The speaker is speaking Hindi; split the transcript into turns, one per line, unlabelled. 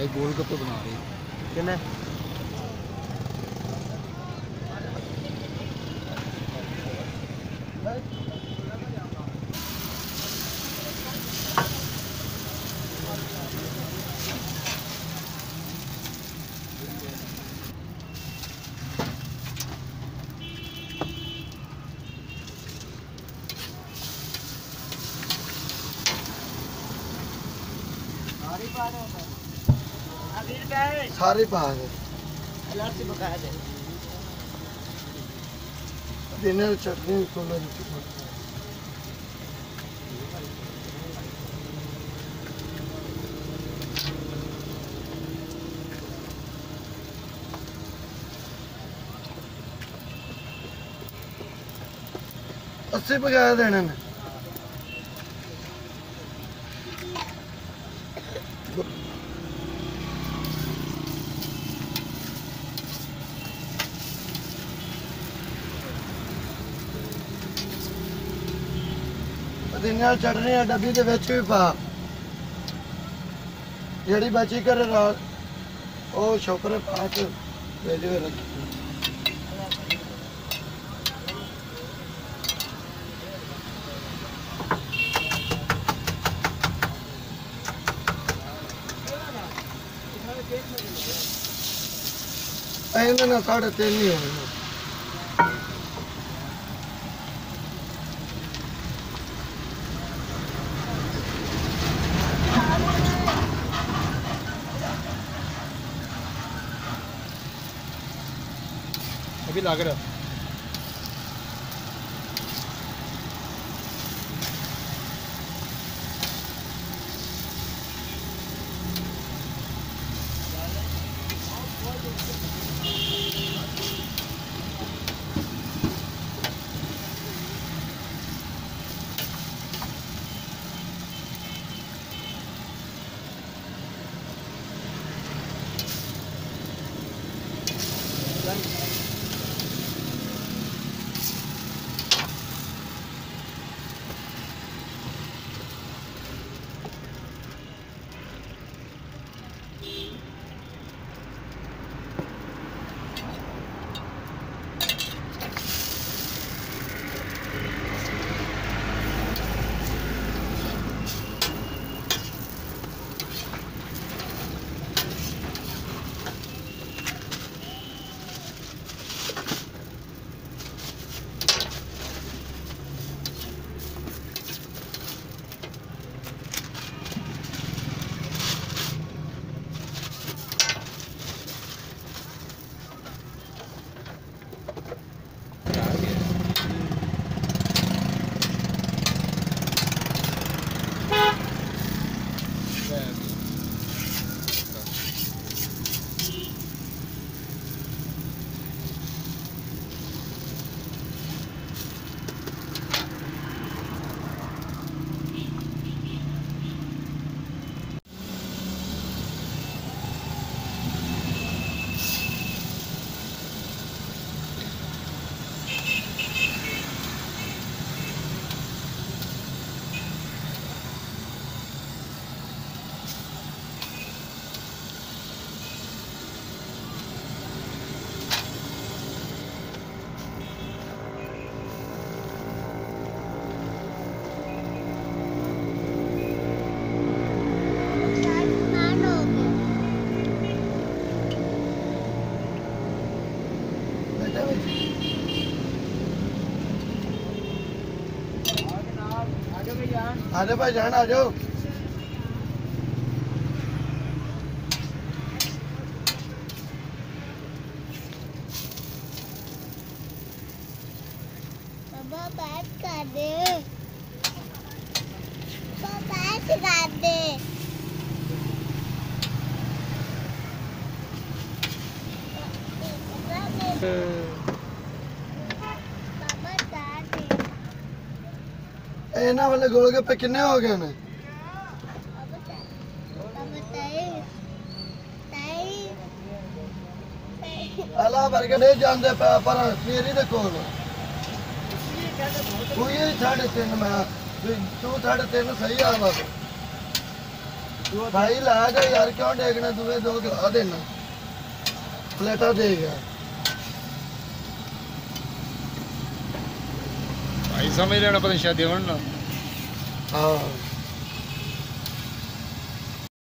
भाई गोलगप्पे बना रहे
किन्ने
सारे पा दे डिनर चटनी कोला अस्सी पका देने ने पुदीना चटनी डब्बी के विच भी पा जी बची कर रात वो छोकरे पा के रखी ना 3:30 ही हो
अभी लग रहा आजा भाई जान आ जाओ
पापा बैठ कर दे पापा बैठ कर दे
इन्होंने वाले गोलगप्पे किन्ने हो गए ने अला बर्गर नहीं जानते पर मेरी तो कोल तू ये 3.5 मैं तू 3.5 सही आ बस ਭਾਈ ਲਾ ਜਾ ਯਾਰ ਕਿਉਂ ਡੇਗਣਾ ਦੂਏ ਦੋ ਖਿਲਾ ਦੇਣਾ ਪਲੇਟਾਂ ਦੇ ਗਿਆ
ਭਾਈ ਸਮਝ ਲੈਣਾ ਪਤਾ ਸ਼ਾਇਦ ਦੇਵਣ ਨਾ
ਹਾਂ